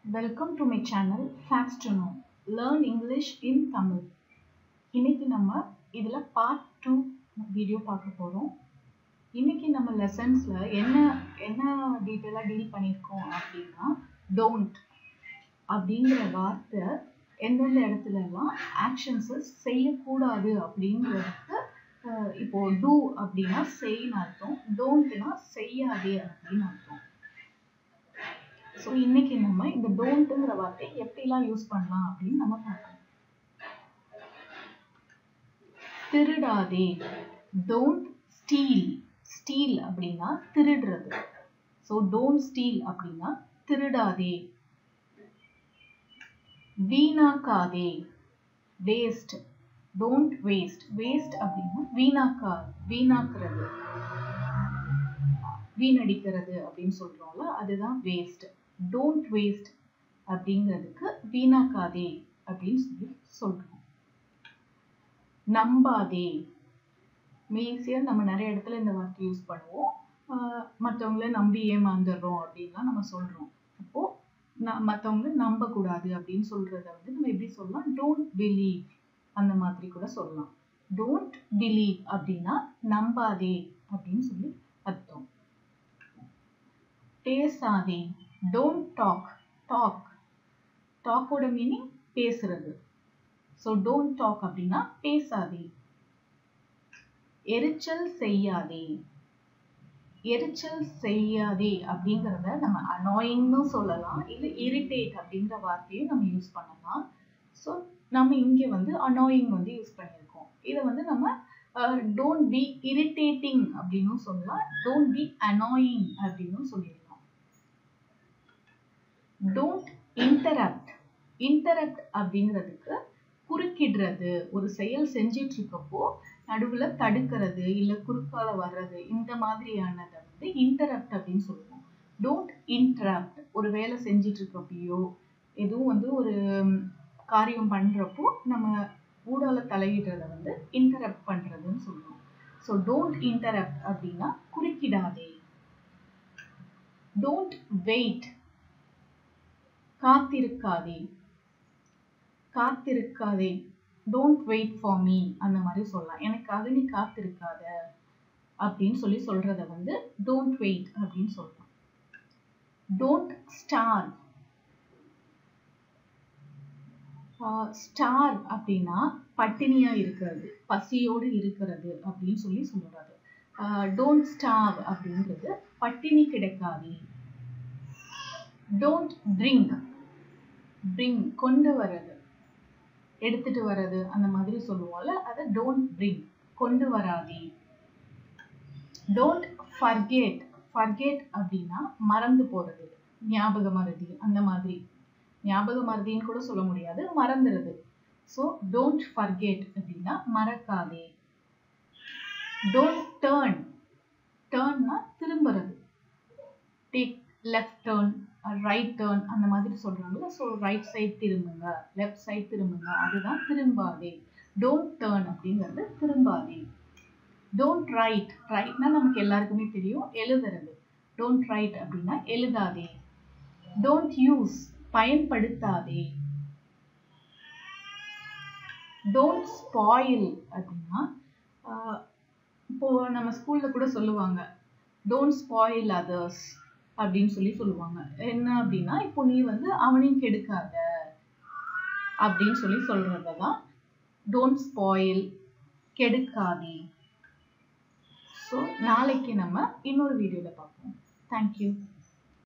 Welcome to my channel Facts to Know. Learn English in Tamil. இன்னைக்கு நம்ம இதுல part 2 video பார்க்க போறோம். இன்னைக்கு நம்ம லெசன்ஸ்ல என்ன டீடைலா டீல் பண்ணிருக்கோம் அப்படின்னா don't அப்படிங்கிற வார்த்தை எந்தெந்த இடத்துல எல்லாம் ஆக்ஷன்ஸ் செய்யக்கூடாது அப்படிங்கிறதுக்கு இப்போ do அப்படின்னா செய்ன்னு அர்த்தம், don'tனா செய்யாதே அப்படின்னு அர்த்தம். ஸோ இன்னைக்கு நம்ம இந்த டோன்ட்ங்கிற வார்த்தை எப்படிலாம் யூஸ் பண்ணலாம் அப்படின்னு நம்ம பார்க்கலாம். திருடாதே, டோன்ட் ஸ்டீல். ஸ்டீல் அப்படின்னா திருடுறது. ஸோ டோன்ட் ஸ்டீல் அப்படின்னா திருடாதே. வீணாக்காதே, வேஸ்ட். Don't waste. வேஸ்ட் அப்படின்னா வீணாக்குறது, வீணடிக்கிறது அப்படின்னு சொல்றோம்ல, அதுதான் வேஸ்ட். டோன்ட் வேஸ்ட் அப்படிங்கிறதுக்கு வீணாக்காதே அப்படின்னு சொல்றோம். நம்பாதே, ஈஸியா நம்ம நிறைய இடத்துல இந்த வார்த்தை யூஸ் பண்ணுவோம். மற்றவங்கள நம்பி ஏமாந்துடுறோம் அப்படின்லாம் நம்ம சொல்றோம். அப்போ மற்றவங்கள நம்ப கூடாது அப்படின்னு சொல்றத வந்து நம்ம எப்படி சொல்லலாம், டோன்ட் பிலீவ் அந்த மாதிரி கூட சொல்லலாம். டோன்ட் பிலீவ் அப்படின்னா நம்பாதே அப்படின்னு சொல்லி அர்த்தம். பேசாதே, don't talk. talk ஓட மீனிங் பேசுறது. so don't talk அப்படின்னா பேசாதே. எரிச்சல் செய்யாதே. எரிச்சல் செய்யாதே அப்படிங்கிறத நம்ம annoyingனு சொல்லலாம், இல்ல irritate அப்படிங்கிற வார்த்தையும் நம்ம யூஸ் பண்ணலாம். ஸோ நம்ம இங்க வந்து annoying வந்து யூஸ் பண்ணியிருக்கோம். இதை வந்து நம்ம don't be irritating அப்படின்னு சொல்லலாம், don't be annoying அப்படின்னு சொல்லிடலாம். Don't interrupt. இன்டரப்ட் அப்படிங்கிறதுக்கு குறுக்கிடுறது. ஒரு செயல் செஞ்சிட்டு இருக்கப்போ நடுவுல தடுக்கிறது இல்ல குறுக்கால வர்றது, இந்த மாதிரியானதை வந்து இன்டரப்ட் அப்படின்னு சொல்லுவோம். Don't interrupt. ஒரு வேலை செஞ்சிட்டு இருக்கப்பயோ எதுவும் வந்து ஒரு காரியம் பண்றப்போ நம்ம ஊடால தலையிடுறத வந்து இன்டரப்ட் பண்றதுன்னு சொல்லுவோம். ஸோ டோன்ட் இன்டரப்ட் அப்படின்னா குறுக்கிடாதே. Don't wait. காத்திருக்காதே. காத்திருக்காதே, டோன்ட் வெயிட் ஃபார் மீ அந்த மாதிரி சொல்லலாம். எனக்காக நீ காத்திருக்காத அப்படின்னு சொல்றத வந்து டோன்ட் வெயிட் அப்படின்னு சொல்லலாம். Don't starve. ஸ்டார்வ் அப்படின்னா பட்டினியா இருக்கிறது, பசியோடு இருக்கிறது அப்படின்னு சொல்றது. டோன்ட் ஸ்டார்வ் அப்படின்றது பட்டினி கிடைக்காதே. Don't drink. பிரிங் கொண்டு வர்றது, எடுத்துட்டு வர்றது அந்த மாதிரி சொல்லுவோம்ல, அதை டோன்ட் பிரிங், கொண்டு வராதே. Don't forget. ஃபர்கெட் அப்படின்னா மறந்து போறது, ஞாபக மறதி அந்த மாதிரி. ஞாபக மறதின்னு கூட சொல்ல முடியாது, மறந்துடுது. ஸோ டோன்ட் ஃபர்கெட் அப்படின்னா மறக்காதே. Don't turn. டேர்ன்னா திரும்புறது. Take left turn, right turn அந்த மாதிரி சொல்றாங்கல்ல. ஸோ ரைட் சைட் திரும்புங்க, லெஃப்ட் சைட் திரும்புங்க, அதுதான் திரும்பாதே. டோன்ட் டேர்ன் அப்படிங்கிறது திரும்பாதே. Don't write. ரைட்னா நமக்கு எல்லாருக்குமே தெரியும், எழுதுறது. டோன்ட் ரைட் அப்படின்னா எழுதாதே. டோன்ட் யூஸ், பயன்படுத்தாதே. டோன்ட் ஸ்பாயில் அப்படின்னா இப்போ நம்ம ஸ்கூல்ல கூட சொல்லுவாங்க, டோன்ட் ஸ்பாயில் அதர்ஸ் அப்படின்னு சொல்லுவாங்க. என்ன அப்படின்னா, இப்போ நீ வந்து அவனையும் கெடுக்காத அப்படின்னு சொல்றதுதான் டோன்ட் ஸ்பாயில், கெடுக்காதே. ஸோ நாளைக்கு நம்ம இன்னொரு வீடியோல பார்ப்போம். தேங்க்யூ.